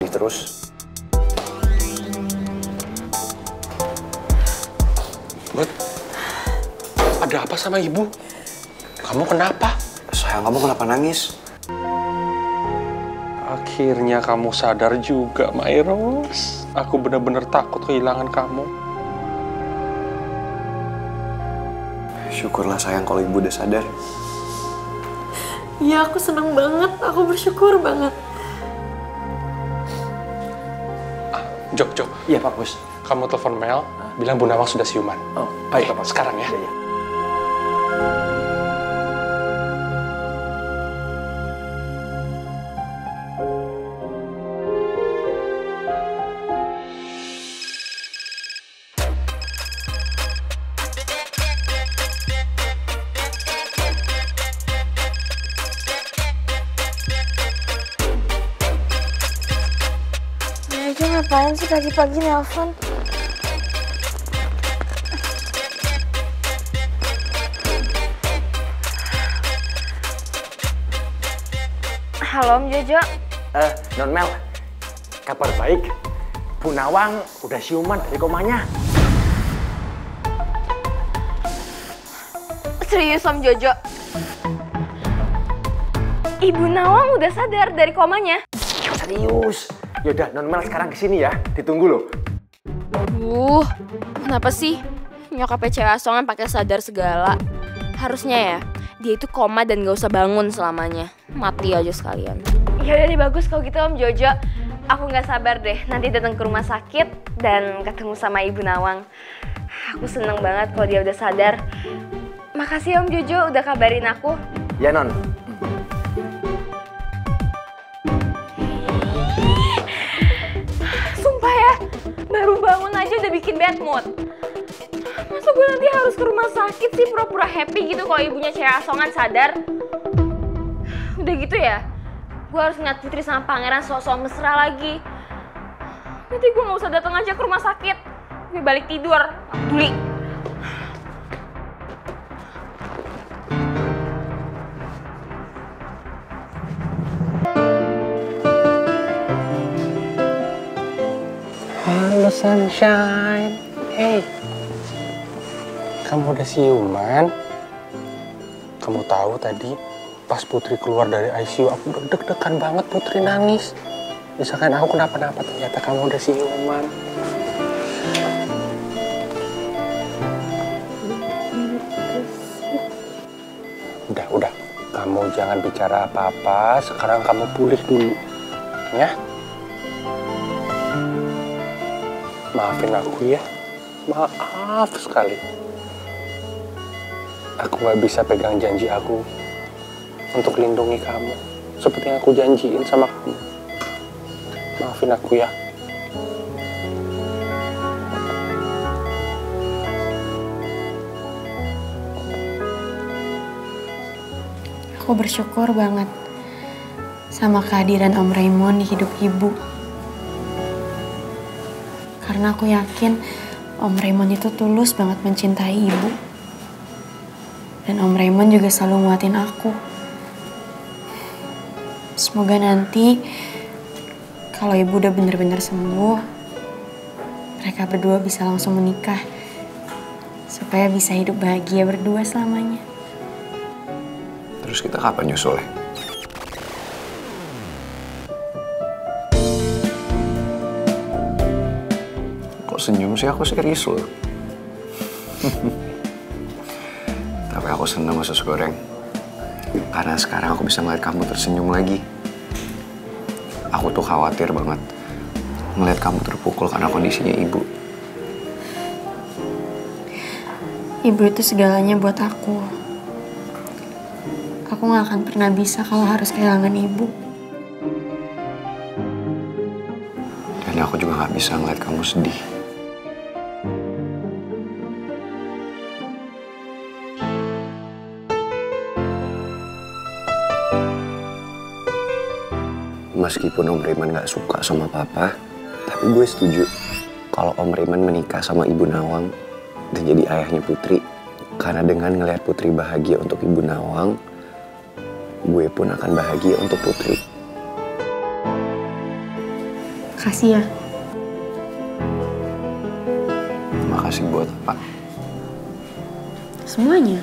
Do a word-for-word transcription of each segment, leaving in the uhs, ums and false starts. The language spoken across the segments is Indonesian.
terus. Bud, ada apa sama ibu? Kamu kenapa? Sayang, kamu kenapa nangis? Akhirnya kamu sadar juga, Mairos. Aku benar-benar takut kehilangan kamu. Syukurlah sayang kalau ibu udah sadar. Iya, aku seneng banget. Aku bersyukur banget. Ah, Jok, Jok. Iya, Pak Bos. Kamu telepon Mel, bilang Bu Nawang sudah siuman. Oh, baik, Pak. Sekarang ya. Iya, iya. Jojo ngapain sih pagi-pagi nelpon? Halo, Om Jojo. Eh, Non Mel, kabar baik. Bu Nawang udah siuman dari komanya. Serius, Om Jojo? Ibu Nawang udah sadar dari komanya? Serius. Yaudah, Non Mel sekarang kesini ya. Ditunggu loh. Uh, kenapa sih nyokapnya cewek asongan pakai sadar segala? Harusnya ya, dia itu koma dan gak usah bangun selamanya. Mati aja sekalian. Ya udah deh, bagus kalau gitu, Om Jojo. Aku nggak sabar deh nanti datang ke rumah sakit dan ketemu sama Ibu Nawang. Aku seneng banget kalau dia udah sadar. Makasih Om Jojo udah kabarin aku. Ya, Non. Sumpah ya, baru bangun aja udah bikin bad mood. Masa gue nanti harus ke rumah sakit sih pura-pura happy gitu kalau ibunya cewek asongan sadar? Udah gitu ya, gue harus ngeliat Putri sama Pangeran sok-sok mesra lagi. Nanti gue gak usah datang aja ke rumah sakit. Gue balik tidur, gak peduli. Halo Sunshine. Hey. Kamu udah siuman? Kamu tahu tadi pas Putri keluar dari I C U aku udah deg-degan banget, Putri nangis. Misalkan aku kenapa-napa, ternyata kamu udah siuman. Udah, udah. Kamu jangan bicara apa-apa, sekarang kamu pulih dulu. Ya? Maafin aku ya. Maaf sekali. Aku gak bisa pegang janji aku untuk lindungi kamu seperti yang aku janjiin sama kamu. Maafin aku ya. Aku bersyukur banget sama kehadiran Om Raymond di hidup Ibu. Karena aku yakin Om Raymond itu tulus banget mencintai Ibu. Dan Om Raymond juga selalu nguatin aku. Semoga nanti kalau Ibu udah bener-bener sembuh, mereka berdua bisa langsung menikah. Supaya bisa hidup bahagia berdua selamanya. Terus kita kapan nyusulnya? Kok senyum sih? Aku serius loh. Tapi aku senang usus goreng. Karena sekarang aku bisa ngeliat kamu tersenyum lagi. Aku tuh khawatir banget ngeliat kamu terpukul karena kondisinya Ibu. Ibu itu segalanya buat aku. Aku gak akan pernah bisa kalau harus kehilangan Ibu. Dan aku juga gak bisa ngeliat kamu sedih. Meskipun Om Raymond gak suka sama Papa, tapi gue setuju kalau Om Raymond menikah sama Ibu Nawang dan jadi ayahnya Putri. Karena dengan ngelihat Putri bahagia untuk Ibu Nawang, gue pun akan bahagia untuk Putri. Makasih ya. Makasih buat apa? Semuanya.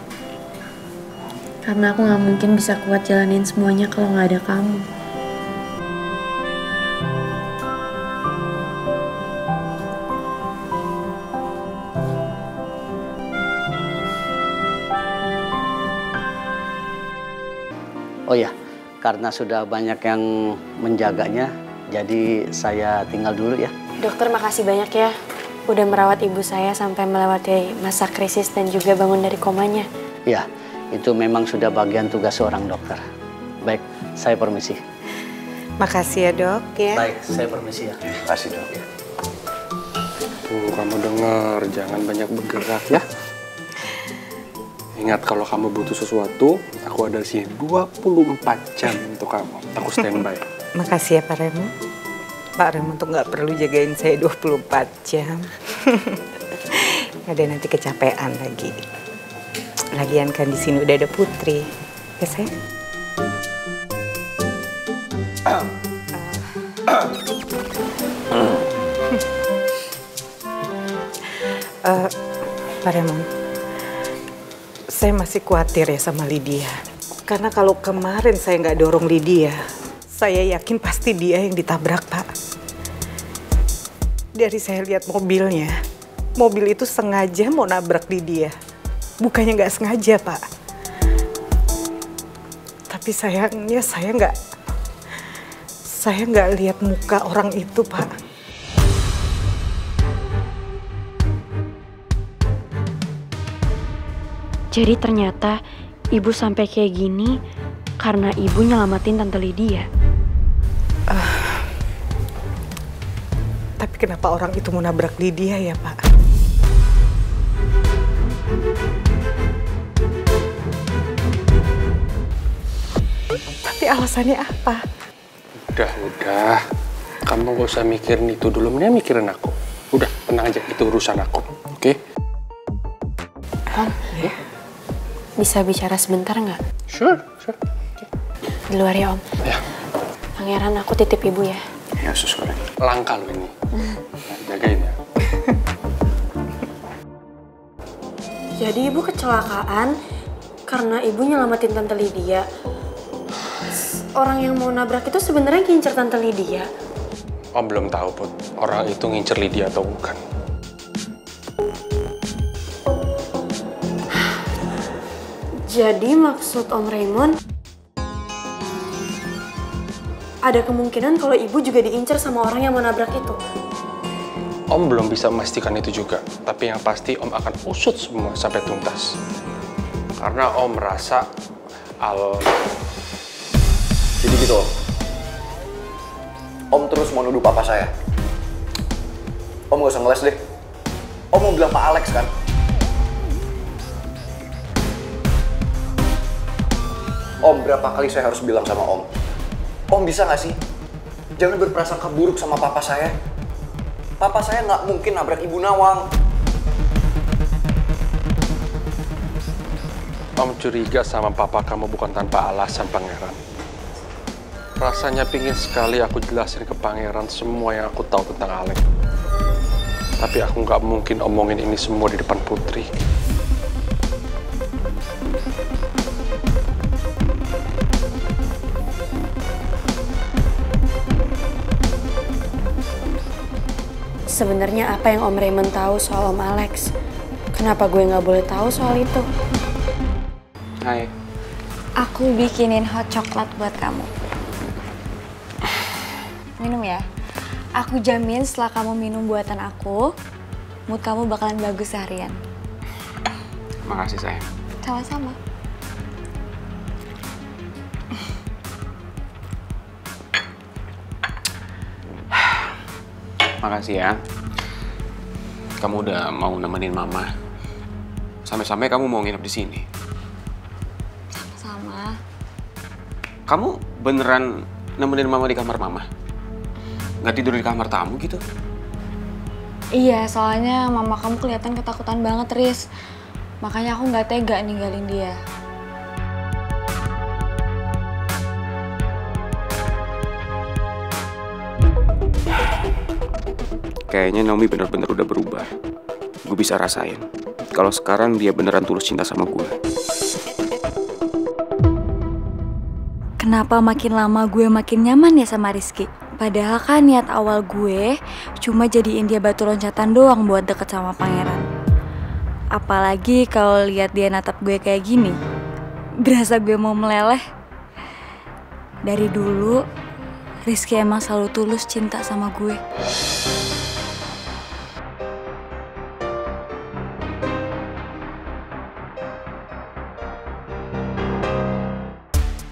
Karena aku gak mungkin bisa kuat jalanin semuanya kalau gak ada kamu. Oh ya, karena sudah banyak yang menjaganya, jadi saya tinggal dulu ya. Dokter, makasih banyak ya. Udah merawat ibu saya sampai melewati masa krisis dan juga bangun dari komanya. Ya, itu memang sudah bagian tugas seorang dokter. Baik, saya permisi. Makasih ya dok ya. Baik, saya permisi ya. Makasih dok. Tuh, kamu dengar, jangan banyak bergerak ya. Ingat, kalau kamu butuh sesuatu, aku ada di sini dua puluh empat jam untuk kamu. Aku standby. Makasih ya Pak Remo. Pak Remo tuh nggak perlu jagain saya dua puluh empat jam. Ada nanti kecapean lagi. Lagian kan di sini udah ada Putri. Ya sayang? uh, Pak Remo, saya masih khawatir ya sama Lydia. Karena kalau kemarin saya nggak dorong Lydia, saya yakin pasti dia yang ditabrak, Pak. Dari saya lihat mobilnya, mobil itu sengaja mau nabrak Lydia. Bukannya nggak sengaja, Pak. Tapi sayangnya saya nggak, saya nggak lihat muka orang itu, Pak. Jadi ternyata ibu sampai kayak gini karena ibu nyelamatin Tante Lydia. Uh, tapi kenapa orang itu mau nabrak Lydia ya, Pak? Tapi alasannya apa? Udah, udah. Kamu gak usah mikirin itu dulu, mending mikirin aku. Udah, tenang aja, itu urusan aku, oke? Okay? Om, ya? Bisa bicara sebentar nggak? Sure, sure. Okay. Di luar ya, Om. Ya. Pangeran, aku titip ibu ya. Ya, sus goreng. Langka lo ini. Nah, jagain ya. Jadi ibu kecelakaan karena ibu nyelamatin Tante Lydia. Orang yang mau nabrak itu sebenarnya ngincer Tante Lydia. Om belum tahu, Put. Orang itu ngincer Lydia atau bukan. Jadi maksud Om Raymond, ada kemungkinan kalau ibu juga diincar sama orang yang mau nabrak itu. Om belum bisa memastikan itu juga, tapi yang pasti Om akan usut semua sampai tuntas. Karena Om merasa Al... Jadi gitu Om. Om terus mau nuduh papa saya. Om gak usah ngeles deh. Om mau bilang Pak Alex kan? Om, berapa kali saya harus bilang sama Om? Om bisa gak sih? Jangan berprasangka buruk sama papa saya. Papa saya nggak mungkin nabrak Ibu Nawang. Om curiga sama papa kamu bukan tanpa alasan, Pangeran. Rasanya pingin sekali aku jelasin ke Pangeran semua yang aku tahu tentang Alex. Tapi aku nggak mungkin omongin ini semua di depan Putri. Sebenarnya apa yang Om Raymond tahu soal Om Alex? Kenapa gue nggak boleh tahu soal itu? Hai. Aku bikinin hot coklat buat kamu. Minum ya. Aku jamin setelah kamu minum buatan aku, mood kamu bakalan bagus seharian. Makasih sayang. Sama-sama. Makasih ya. Kamu udah mau nemenin mama. Sampai-sampai kamu mau nginep di sini. Sama. Kamu beneran nemenin mama di kamar mama? Nggak tidur di kamar tamu gitu? Iya, soalnya mama kamu kelihatan ketakutan banget, Riz. Makanya aku nggak tega ninggalin dia. Kayaknya Naomi bener-bener udah berubah. Gue bisa rasain kalau sekarang dia beneran tulus cinta sama gue. Kenapa makin lama gue makin nyaman ya sama Rizky? Padahal kan niat awal gue cuma jadiin dia batu loncatan doang buat deket sama pangeran. Apalagi kalau lihat dia natap gue kayak gini, berasa gue mau meleleh. Dari dulu, Rizky emang selalu tulus cinta sama gue.